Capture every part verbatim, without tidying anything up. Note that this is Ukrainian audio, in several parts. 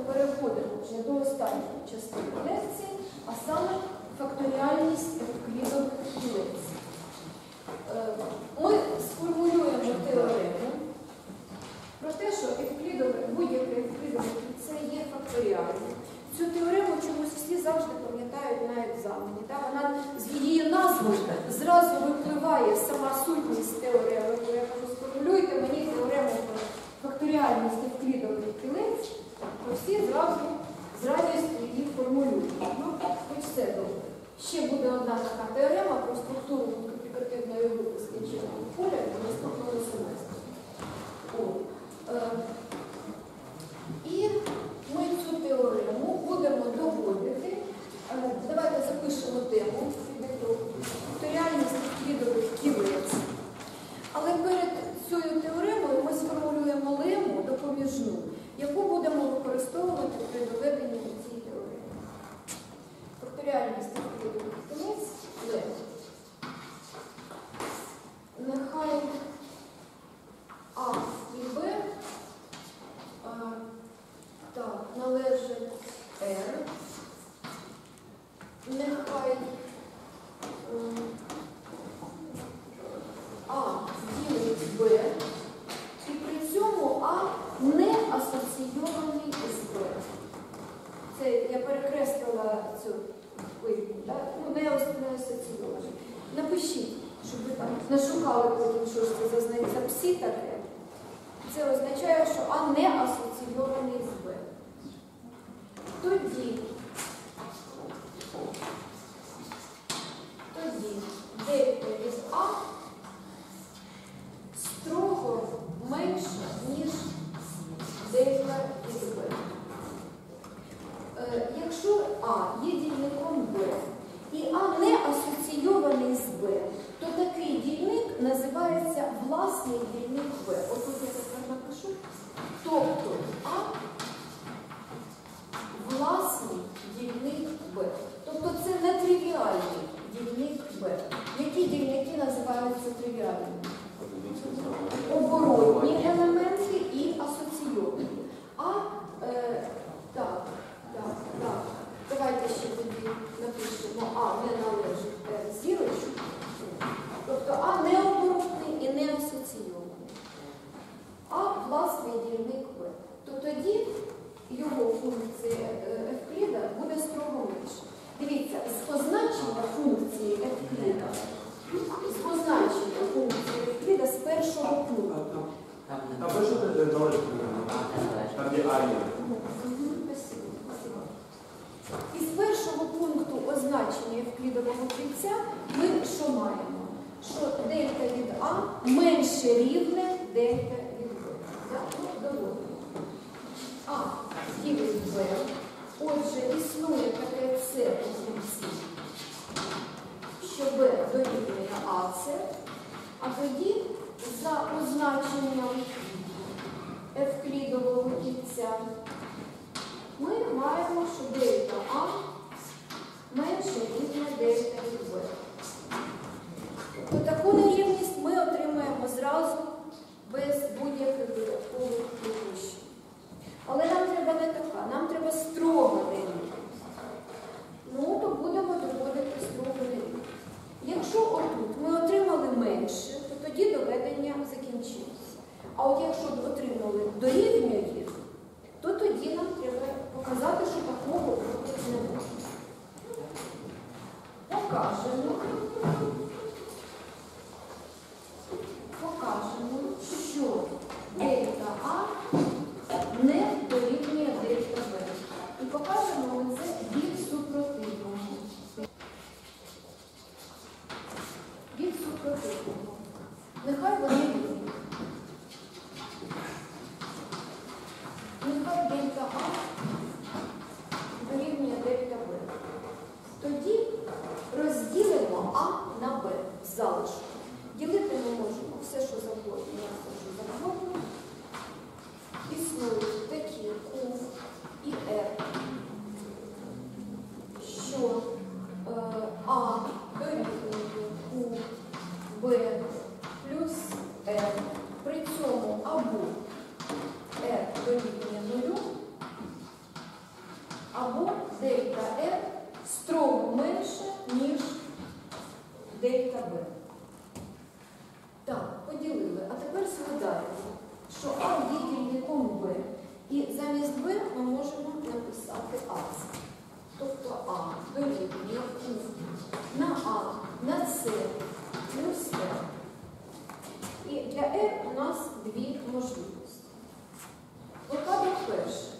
переходимо вже до останньої частини лекції, а саме факторіальність евклідових кілець. Ми сформулюємо теорему про те, що евклідове, будь-яке евклідове кільце є факторіальним. Цю теорему чомусь всі завжди пам'ятають на екзамені. Вона з її назви зразу випливає сама сутність теореми. Я кажу, сформулюйте мені теорему про факторіальність евклідових кілець, то всі зразу з радістю її формулюють. Ну, хоч все добре. Ще буде одна така теорема про структуру мультиплікативної групи скінченого поля до наступного семестру. І ми цю теорему будемо доводити. Давайте запишемо тему факторіальність евклідових кілець. Але перед цією теоремою ми сформулюємо лему допоміжну, яку будемо використовувати при доведенні до цієї теореми. Факторіальність евклідових кілець лема. Нехай А і Б а, так, належить R. Нехай А ділить Б, і при цьому А не асоційований з Б. Це я перекреслила цю вирію, так? Ну, не асоційований. Напишіть, щоб ви там нашукали потім, що ж це за, за псі таке. Це означає, що А не асоційований з Б. Тоді, тоді дельта від А строго менше, ніж дельта від Б. Е, якщо А є дільником Б, і А не асоційований з Б, то такий дільник називається власний дільник Б. Ось тут я так напишу. Тобто А власний дільник Б. Тобто це не тривіальний дільник Б. Які дільники називаються тривіальними? Оборотні елементи і асоційовані. А, е, так, так, так. Давайте ще тоді напишемо А не належить зірочку. Тобто А не оборотний і не асоційований. А власний дільник Б. То тоді його функція Евкліда буде строго менше. Дивіться, з позначення функції Евкліда, з позначення функції Евкліда з першого пункту. А ви що не належить? Там є А є. Із першого пункту означення евклідового кільця ми що маємо? Що дельта від А менше рівне дельта від Б. Доводимо. А ділить Б. Отже, існує таке С у кільці, що Б дорівнює АС, а тоді за означенням евклідового кільця ми маємо, що дельта А менше рівня дельта від Б. Тобто таку нерівність ми отримаємо зразу без будь-яких додаткових припущень. Але нам треба не така, нам треба строга нерівність. Ну, то будемо доводити строгу нерівність. Якщо отут ми отримали менше, то тоді доведення закінчилося. А от якщо отримали дорівнює, то тоді нам треба показати, що такого бути не може. Покажемо, покажемо, що дельта А не дорівнює дельта Б. І покажемо ми це від супротивного. Від супротивного. Нехай вони рівні. Нехай дельта А дорівнює дельта Б. Тоді розділимо А на Б з залишку. Ділити ми можемо все, що завгодно, на все, що завгодно. Існують такі Q і R, що е, А дорівнює Q, Б плюс R. При цьому або R дорівнює нулю, або дельта R строго менше, ніж дельта B. Так, поділили. А тепер згадаємо, що А є дільником Б. І замість Б ми можемо написати А. Тобто А дорівнює У на А, на С плюс R. І для R у нас дві можливості. Випадок перший.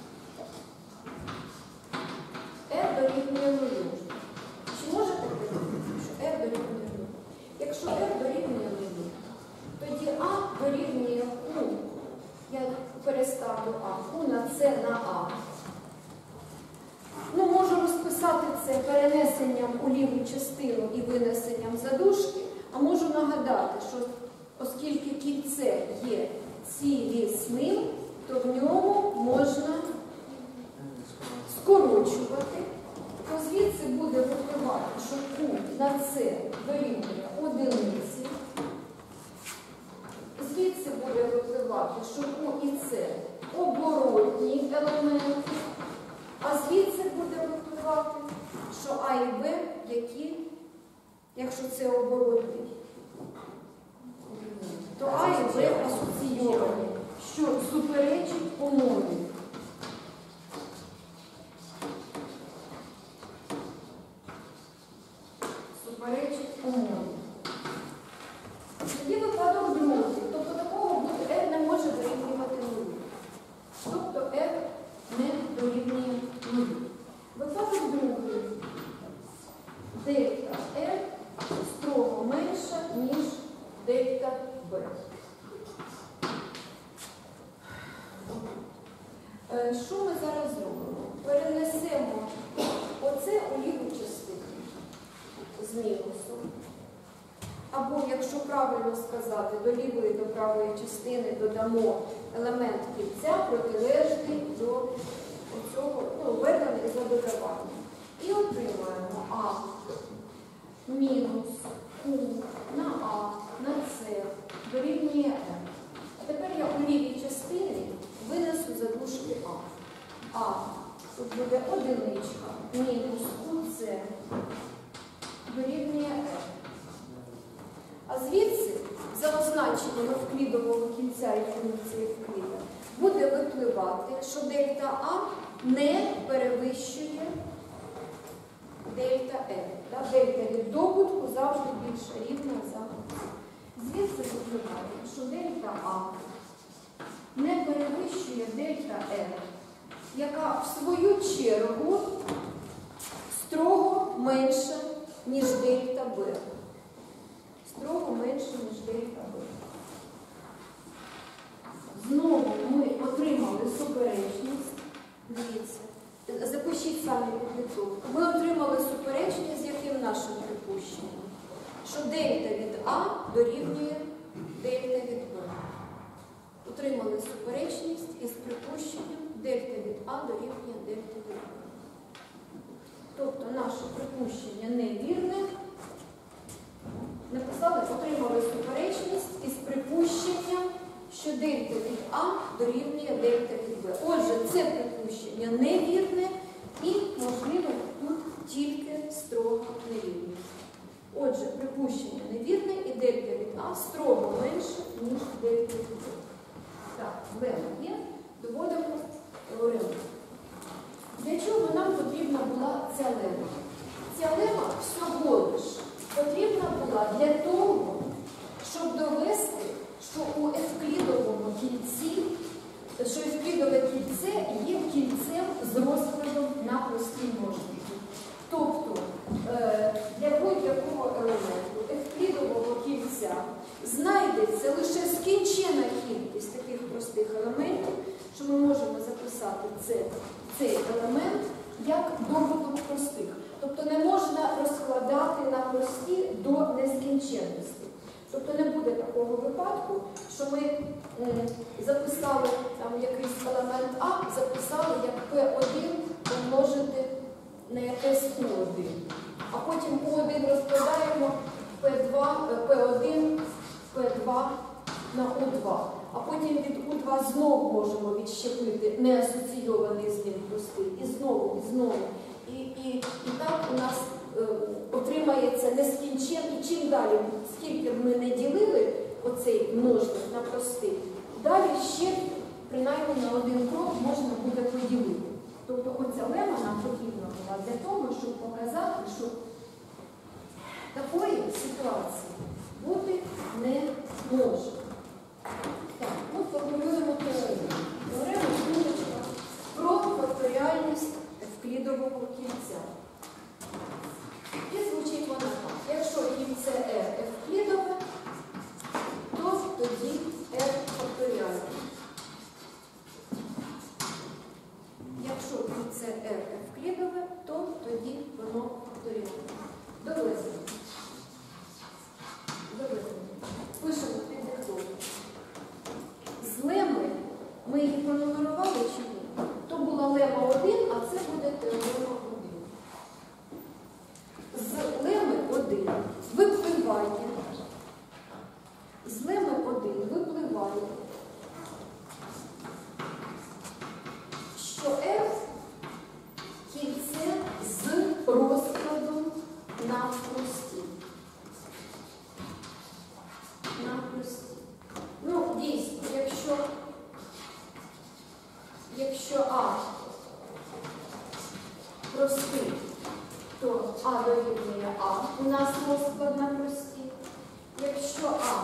R дорівнює нулю. Чи може таке бути, що R дорівнює нулю? Якщо R дорівнює нулю, тоді А дорівнює У. Я переставлю А. У на С на А. Ну, можу розписати це перенесенням у ліву частину і винесенням задушки, а можу нагадати, що оскільки кільце є цілісним, то в ньому можна скорочувати, то звідси буде випливати, що У на С дорівнює одиниці. Звідси буде випливати, що У і С оборотні елементи. А звідси буде випливати, що А і Б, які, якщо це оборотний, то А і Б асоційовані, що суперечить умові. Суперечить умові. Тоді випадок другий. Тобто такого буде R не може дорівнювати нулю. Тобто R не дорівнює нулю. Випадок другий. Дельта R строго менша, ніж дельта B. Що ми зараз зробимо? Перенесемо оце у ліву частину з мінусом. Або, якщо правильно сказати, до лівої до правої частини додамо елемент кільця, протилежний до цього, ну, обернений за додаванням. І отримаємо А мінус У на А на С дорівнює М. А тепер я у лівій частині винесу задушки А. А тут буде одиничка мінус У С дорівнює М. А звідси, за означеннями вклідового кільця і функції вкліда, буде випливати, що дельта А не перевищує дельта N. Дельта від добутку завжди більш рівна за. Звідси випливає, що дельта А не перевищує дельта N, яка в свою чергу строго менша, ніж дельта Б. Строго менше, ніж дельта Б. Знову ми отримали суперечність. Дивіться, запишіть самі підготовку. Ми отримали суперечність з яким нашим припущенням? Що дельта від А дорівнює дельта від Б. Отримали суперечність із припущенням дельта від А дорівнює дельта від Б. Тобто наше припущення невірне. Написали, отримали суперечність із припущенням, що дельта від А дорівнює дельта від Б. Отже, це припущення невірне і, можливо, тут тільки строга невірність. Отже, припущення невірне і дельта від А строго менше, ніж дельта від Б. Так, лема є, доводимо теорему. Для чого нам потрібна була ця лема? Ця лема всього лиш потрібна була для того, щоб довести, що у евклідовому кільці, що евклідове кільце є кільцем з розкладом на прості множники. Тобто для будь-якого елементу евклідового кільця знайдеться лише скінчена кількість таких простих елементів, що ми можемо записати це, цей елемент як добуток простих. Тобто не можна розкладати на прості до нескінченності. Тобто не буде такого випадку, що ми м, записали там якийсь елемент А, записали як Пі один помножити на якесь У один. А потім У один розкладаємо Пі два, Пі один, Пі два на У два. а потім від У два знову можемо відщепити неасоційований з ним простий. І знову, і знову. І, і, і так у нас е, отримається нескінченно. І чим далі, скільки б ми не ділили оцей множник на простий, далі ще принаймні на один крок можна буде поділити. Тобто оця лема нам потрібна була для того, щоб показати, що такої ситуації бути не може. Так, ну формулюємо теорему. Теорему Куличка про факторіальність евклідового кільця. І звучить вона так. Якщо кільце R евклідове, то тоді R факторіальне. Якщо кільце R евклідове, то тоді воно факторіальне. Довезено. Довезено. Пишемо під диктовку. З леми ми її пронумерували чи ні? То була лема один, а це буде теорема один. З леми один випливає. З леми один випливає, що F кільце з розкладом на прості. На прості. Ну, дійсно, якщо, якщо А простий, то А дорівнює А. У нас розклад на прості. Якщо А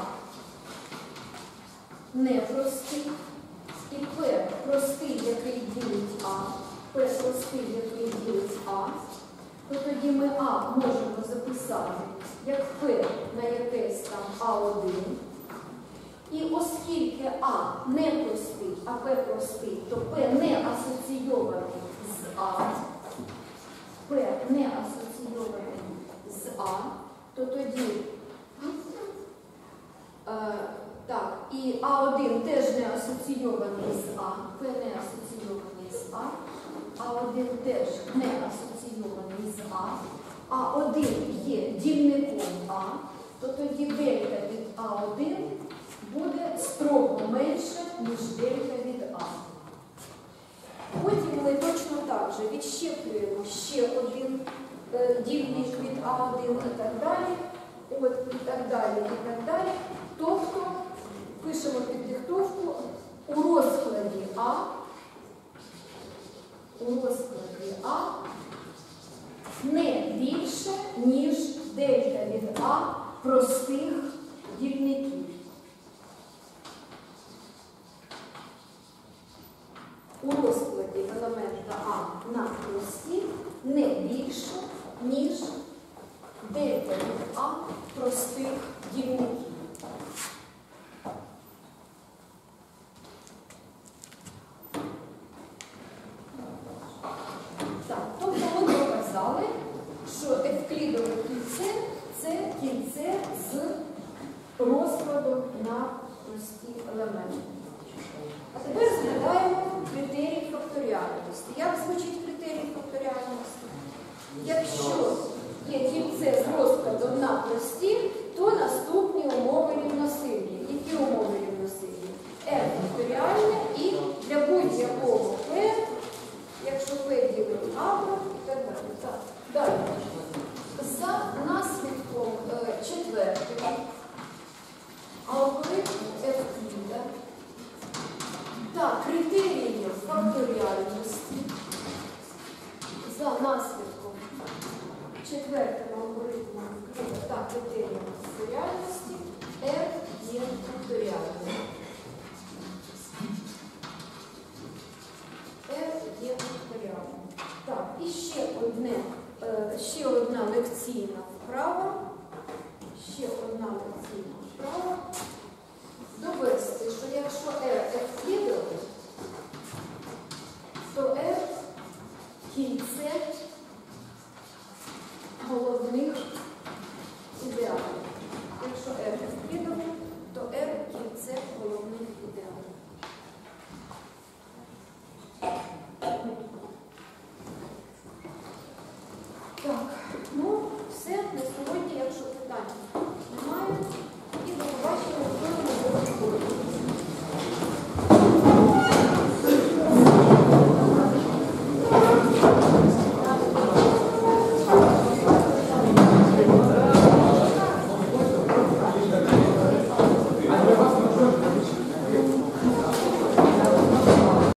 не простий, і П простий, який ділить А, П простий, який ділить А, то тоді ми А можемо записати як П на якесь там А один. І оскільки А не простий, а П простий, то П не асоційований з А, П не асоційований з А, то тоді е, так, і А один теж не асоційований з А, П не асоційований з А, А один теж не асоційований з А, А один є дільником А, то тоді дельта від А один буде строго менше, ніж дельта від А. Потім ми точно так же відщеплюємо ще один е, дільник від А один і так далі, от, і так далі, і так далі. Тобто пишемо під диктовку у розкладі А, у розкладі А не більше, ніж дельта від А простих дільників. У розкладі елемента А на прості не більше, ніж дельта від А простих дільників. Так, тобто ми доказали, що евклідове кільце – це кільце з розкладом на прості елементи. А тепер згадаємо критерій факторіальності. Як звучить критерій факторіальності? Якщо є кільце з розкладом на прості, то наступні умови рівносильні. Які умови рівносильні? R факторіальне і для будь-якого P, якщо P ділить А, і так далі. Так. Далі. За наслідком е, четвертого алгоритм Евкліда та критеріїв факторіальності за наслідком четвертого алгоритму Евкліда та критеріїв факторіальності R є факторіальним. R є факторіальним. Так, і ще одне, ще одна лекційна вправа. Ще одна лекційна вправа. Довести, що якщо R евклідове, то R кільце головних ідеалів. Якщо R евклідове, то R кільце головних ідеалів. Так, ну, все на сьогодні, якщо питань немає, і до побачення в другому році.